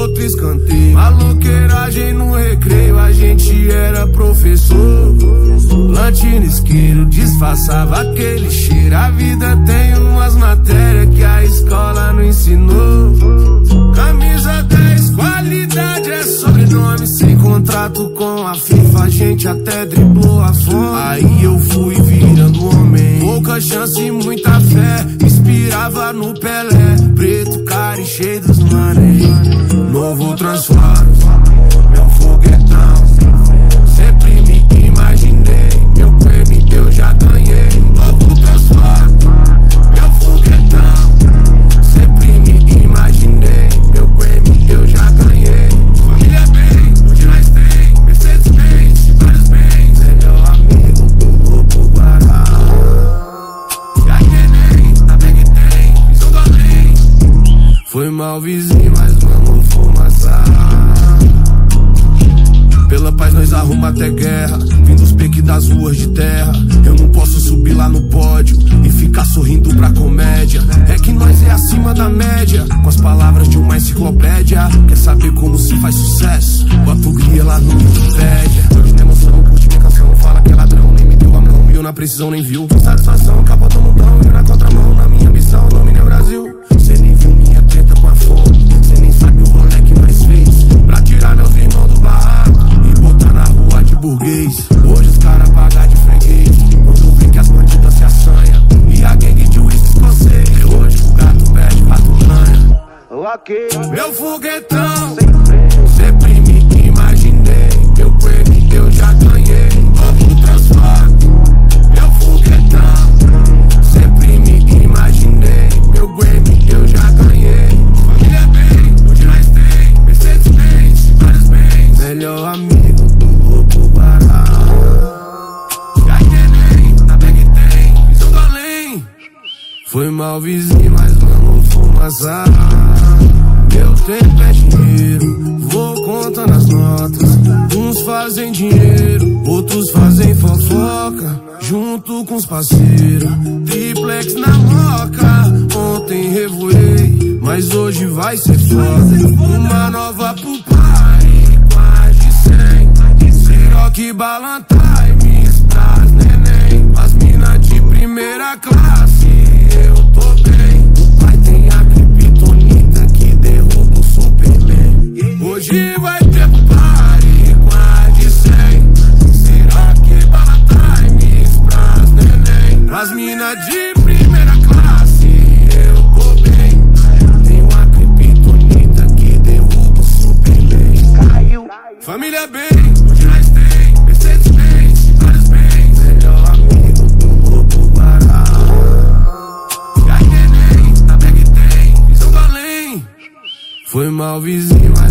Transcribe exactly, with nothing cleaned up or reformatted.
outro escanteio. Maloqueiragem no recreio, a gente era professor. Lanche no isqueiro, disfarçava aquele cheiro. A vida tem umas matérias que a escola não ensinou. Camisa dez, qualidade é sobrenome. Sem contrato com a FIFA, a gente até driblou a fome. Aí eu fui virando homem, pouca chance e muita fé. Inspirava no Pelé, preto, cara e cheio dos mané. Novo transformo, meu foguetão. Sempre me imaginei, meu prêmio eu já ganhei. Novo transformo, meu foguetão. Sempre me imaginei, meu prêmio eu já ganhei. Família bem, hoje nós tem Mercedes Benz, vários bens. É meu amigo do Lobo Guará. Já neném, na bag tem, visão do além. Foi mal vizinho, mas vamos fumaçar. Pela paz nós arruma até guerra, vindo dos piques das ruas de terra. Eu não posso subir lá no pódio e ficar sorrindo pra comédia. É que nós é acima da média, com as palavras de uma enciclopédia. Quer saber como se faz sucesso? Bota o guia lá no Wikipedia. Hoje na emoção, curte minha canção, fala que é ladrão, nem me deu a mão. E eu na precisão nem viu, satisfação, capota no mundão. E na contramão, na minha ambição, domine o Brasil. Cê nem viu minha treta com a fome, cê nem sabe o rolê que nós fez pra tirar meus irmãos do barraco e botar na rua de burguês. Hoje os caras pagam de freguês, quando vê que as bandidas se assanham e a gangue de uísque escocês. E hoje o gato perde, o rato ganha. Okay. Meu foguetão, sempre me imaginei, meu prêmio eu já ganhei. Novo transformo, meu foguetão. Sempre me imaginei, meu prêmio eu já ganhei. Família bem, hoje nós tem Mercedes Benz, vários bens. Melhor amigo do Lobo Guará. Já neném, na bag tem, visão do além. Foi mal vizinho, mas vamos fumaçar. Meu tempo é dinheiro, vou contando as notas. Uns fazem dinheiro, outros fazem fofoca. Junto com os parceiros, triplex na moca. Ontem revoei, mas hoje vai ser foda. Uma nova pro pai, quase cem. Siroque, balantime, pras neném. As mina de primeira classe, eu tô bem. O pai tem a criptonita que derruba o Superman. Hoje vai ter party, quase cem. Siroque, balantime, pras neném. As mina de primeira classe, eu tô bem. Tenho a criptonita que derruba o Superman. Caiu. Família bem, hoje nós tem Mercedes Benz, vários bens. Melhor amigo do Lobo Guará. Já neném, na bag tem, visão do além. Foi mal vizinho,